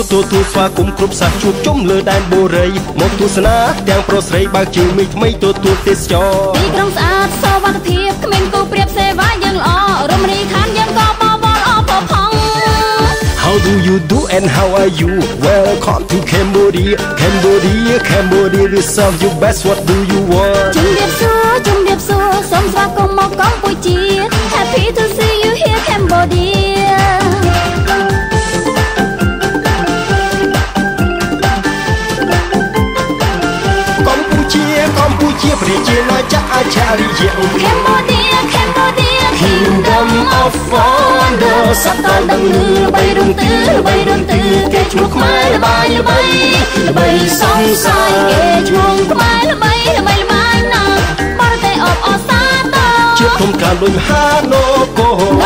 ទូស្វាគមន៍គ្រប់សាសជួបជុំលើដែនបូរីមកទស្សនាទាំងប្រុសស្រីបើកជើងមីថ្មីទទួលទេសចរទីក្រុងស្អាតសវត្ថិភាពគ្មានគូប្រៀបសេវាយើងល្អរមណីយដ្ឋានយើងក៏បវរអបផង How do you do and how are you Welcome to Cambodia Cambodia reserve you best what do you want ជំរាបសួរសូមស្វាគមន៍មកកម្ពុជា Happy to see you here Cambodia កម្ពុជាប្រជាណាចក្រអច្ឆរិយៈ Cambodia Kingdom of Wonder សត្វតដឹងលឺល្បីរំទឺគេឈ្មោះខ្មែរល្បីសង្ស័យគេឈ្មោះខ្មែរល្បីណាស់បរទេសអបអសាទរជាធំការដូចហាណូកូ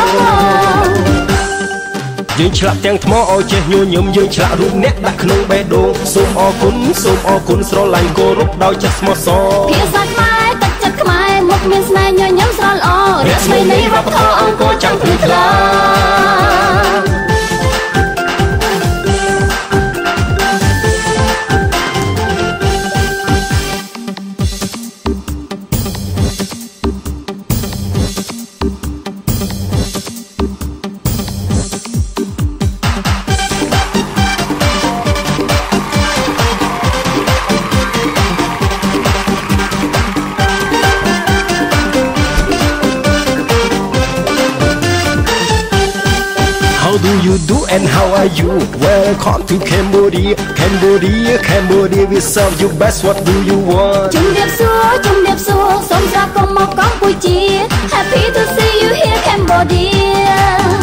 យើងឆ្លាក់ទាំងថ្មឲ្យចេះញញឹមយើងឆ្លាក់រូបអ្នកដាក់ក្នុងបេះដូងសូមអរគុណស្រឡាញ់គោរពដោយចិត្តស្មោះសរភាសាខ្មែរទឹកចិត្តខ្មែរមុខមានស្នេហ៍ញញឹមស្រស់ល្អរស្មីនៃវប្បធម៌អង្គរចាំងភ្លឺថ្លា How do you do and how are you Welcome to Cambodia we serve you best what do you want ជំរាបសួរសូមស្វាគមន៍មកកម្ពុជា Happy to see you here Cambodia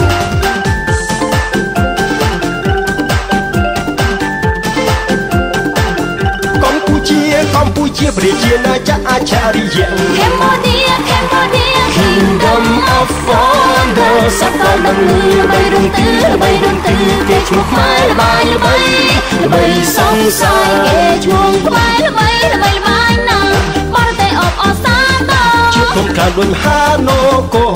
កម្ពុជាប្រជាណាចក្រអច្ឆរិយៈ Cambodia Kingdom of Wonder សត្វតដឹងលឺល្បីរំទឺគេឈ្មោះខ្មែរល្បីសង្ស័យគេឈ្មោះខ្មែរល្បីណាស់បរទេសអបអសាទរជាធំការដូចហាណូកូ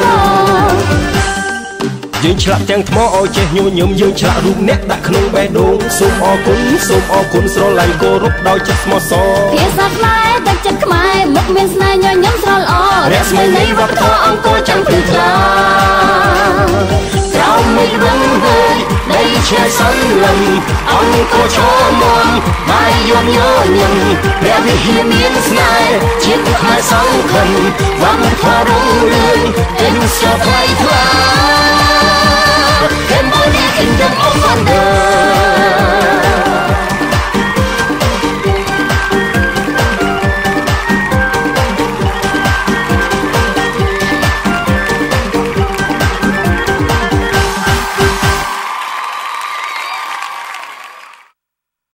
យើងឆ្លាក់ទាំងថ្មឲ្យចេះញញឹមយើងឆ្លាក់រូបអ្នកដាក់ក្នុងបេះដូងសូមអរគុណស្រឡាញ់គោរពដោយចិត្តស្មោះសរភាសាខ្មែរទឹកចិត្តខ្មែរមុខមានស្នេហ៍ញញឹមស្រស់ល្អរស្មីនៃវប្បធម៌អង្គរចាំងភ្លឺថ្លាក្រោមមេឃរឹងហើយដីឈែសន្លឹមអង្គរឈរមុំបាយយំញញឹមព្រះវិហារមានស្នេហ៍ជាតិខ្មែរសង្ឃឹមវប្បធម៌រុងរឿងទាំងស្រស់ថ្លៃថ្លា Cambodia Kingdom of Wonder